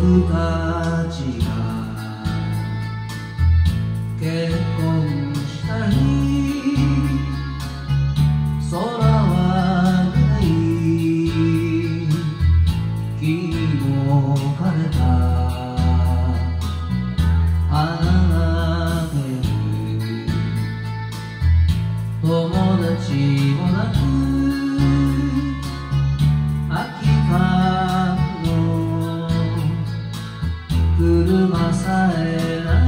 僕たちが結婚した日、空はグレー、君も枯れた花が出る、友達もなく空き缶の車さえない。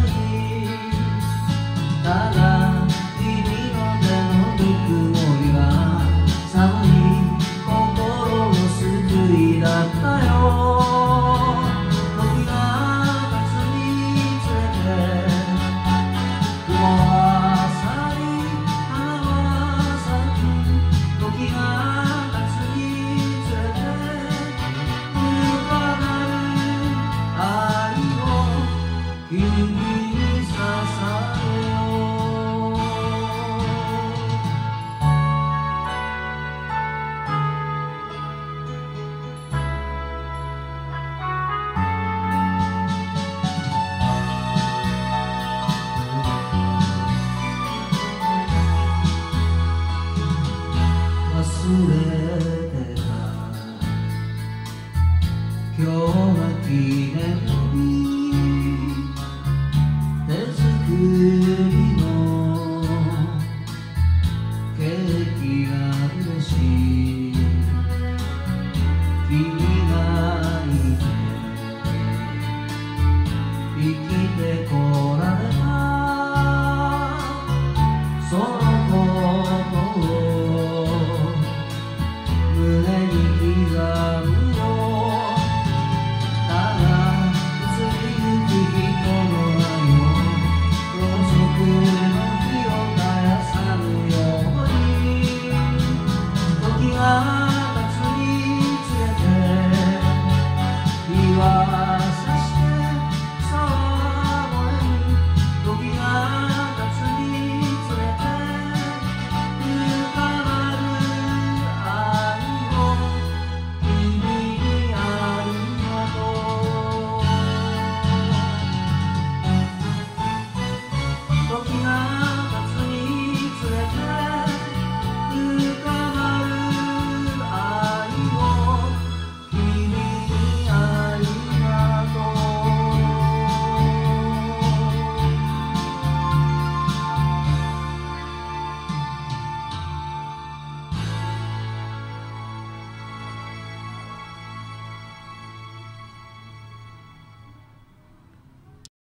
ただ君の手のぬくもりは寒い心の救いだったよ。時が経つにつれて雲は去り花は咲く。時が経つにつれて深まる愛を君に捧げよう。忘れてた今日は記念